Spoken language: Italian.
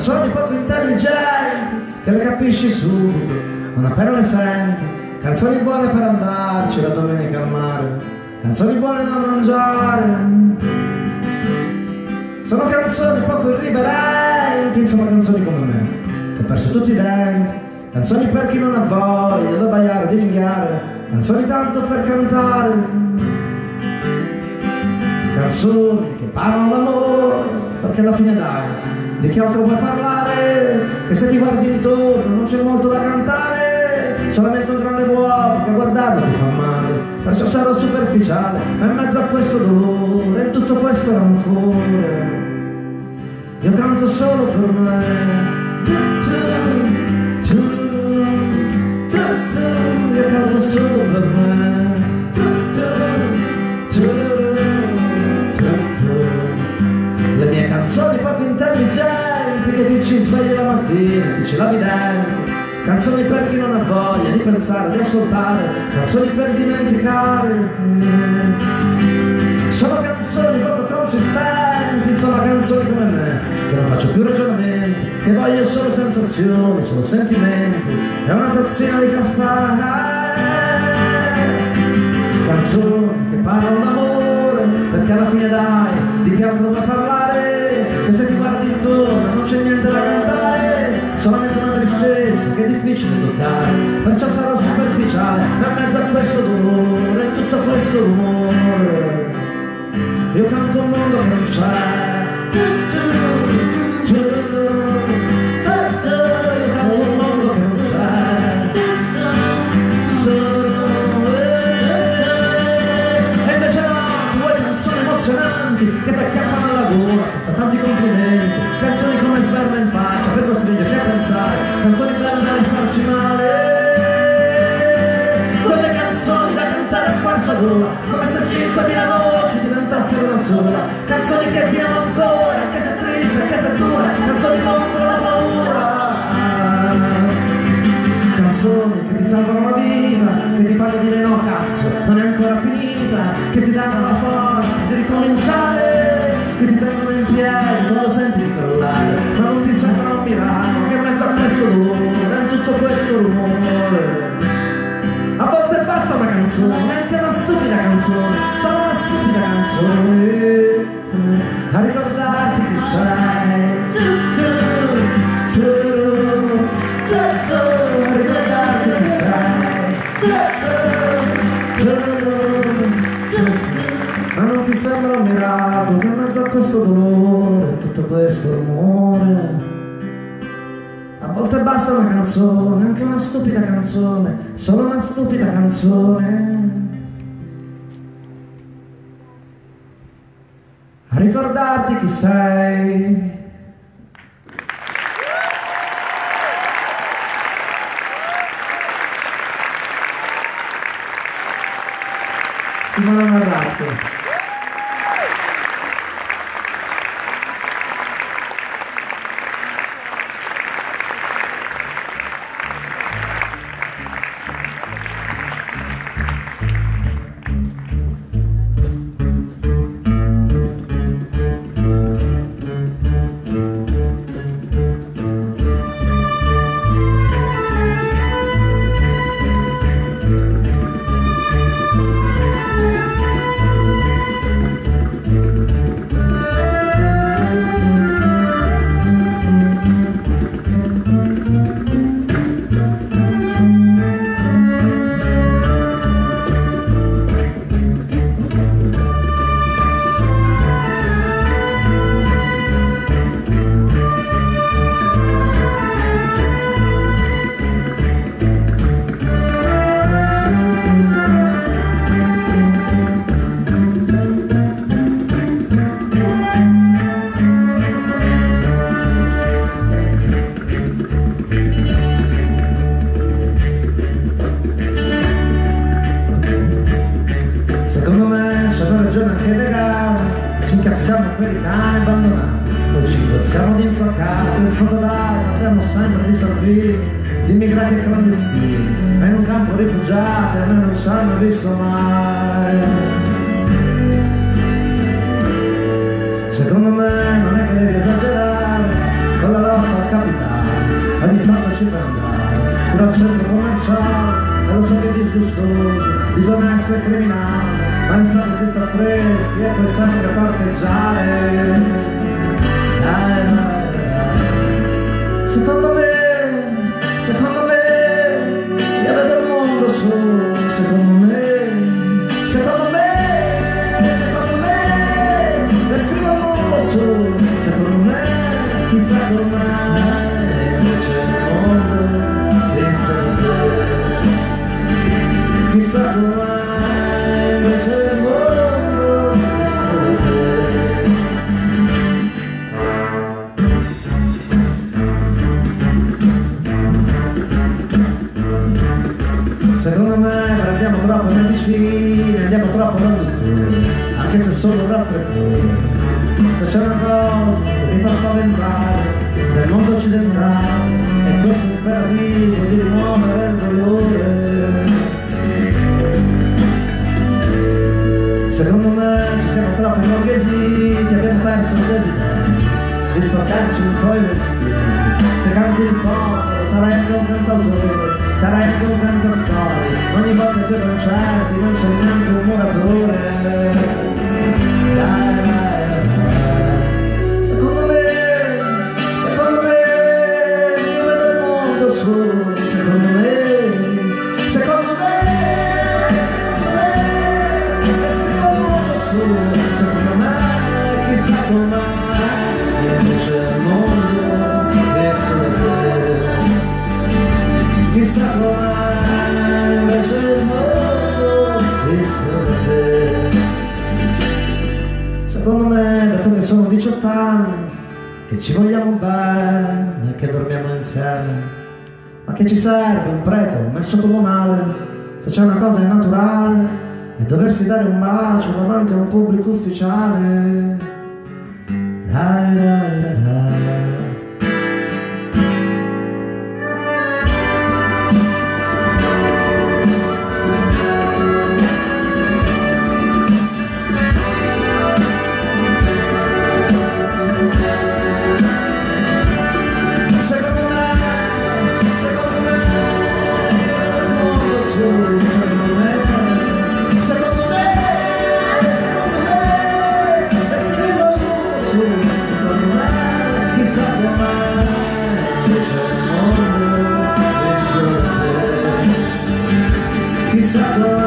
canzoni poco intelligenti che le capisci subito, non appena le senti, canzoni buone per andarci la domenica al mare, canzoni buone da mangiare. Sono canzoni poco irriverenti, insomma canzoni come me, che ho perso tutti i denti, canzoni per chi non ha voglia di baiare, di ringhiare, canzoni tanto per cantare, canzoni che parlano d'amore, perché alla fine dai, di che altro vuoi parlare? Che se ti guardi intorno non c'è molto da cantare, solamente un grande vuoto che guardarlo ti fa male, perciò sarò superficiale, ma in mezzo a questo dolore, in tutto questo rancore, io canto solo per me. Io canto solo per me. Le mie canzoni poco intelligenti che dici svegli la mattina, dici la vidente, canzoni per chi non ha voglia di pensare, di ascoltare, canzoni per dimenticare. Sono canzoni poco consistenti, insomma canzoni come me, che non faccio più ragionamenti, che voglio solo sensazioni, solo sentimenti e una tazzina di caffè. Canzoni che parlano d'amore, perché alla fine dai, di che altro vuoi parlare? Che se ti guardi intorno non c'è niente da cantare, solamente una tristezza che è difficile toccare, perciò sarò superficiale, ma in mezzo a questo dolore, in tutto questo rumore, io canto un mondo che non c'è. Io canto un mondo che non c'è. E invece no, vuoi canzoni emozionanti che ti acchiappano alla gola senza tanti complimenti, canzoni come sberla in faccia per costringerti a pensare, canzoni belle da restarci male, quelle canzoni da cantare a squarciagola, come se 5.000 voci diventassero una sola, canzoni che ti amo ancora, anche se triste, anche se dura, canzoni contro la paura, canzoni che ti salvano la vita, che ti fanno dire no cazzo, non è ancora finita, che ti danno la forza di ricominciare, che ti tengono in piedi quando senti di crollare, ma non ti sembra un miracolo che in mezzo a questo dolore, in tutto questo rumore, a volte basta una canzone, neanche una stupida canzone, solo una stupida canzone, a ricordarti chi sei, a ricordarti chi sei, ma non ti sembra un miracolo che in mezzo a questo dolore, tutto questo rumore, a volte basta una canzone, anche una stupida canzone, solo una stupida canzone, a ricordarti chi sei. Simona Marrazzo. Siamo quelli cani abbandonati, poi ci siamo di insaccati, in fondo d'aria parliamo sempre di salvini, di immigrati e clandestini, ma in un campo rifugiati a me non ci hanno visto mai. Secondo me non è che devi esagerare con la lotta ci fa andare, però al centro commerciale, e lo so che è disgustoso, disonesto e criminale, ma in estate si sta freschi e puoi sempre parcheggiare. Secondo me, io vedo il mondo solo, secondo me, descrivo il mondo solo, secondo me, chissà com'è, invece il mondo visto da te, chissà com'è, invece il mondo visto da te. Secondo me prendiamo troppe medicine, andiamo troppo da dottore, anche se solo raffreddore. Se c'è una cosa che mi fa spaventare del mondo occidentale, è questo imperativo di rimuovere il dolore. Secondo me ci siamo troppo borghesiti, abbiamo perso il desiderio di sporcarci un po' i vestiti. Se canti il popolo sarai anche un cantautore, sarai anche un cantastorie, ogni volta che concerti non c'è neanche un muratore. Secondo me, io vedo il mondo solo, secondo me, scrivo il mondo solo, secondo me, chissà com'è, invece il mondo visto da te. Chissà com'è, invece il mondo visto da te. Secondo me, dato che sono 18 anni, che ci vogliamo bene e che dormiamo insieme, ma che ci serve un prete messo come male, se c'è una cosa innaturale, e doversi dare un bacio davanti a un pubblico ufficiale. Dai, dai, dai, dai. Chissà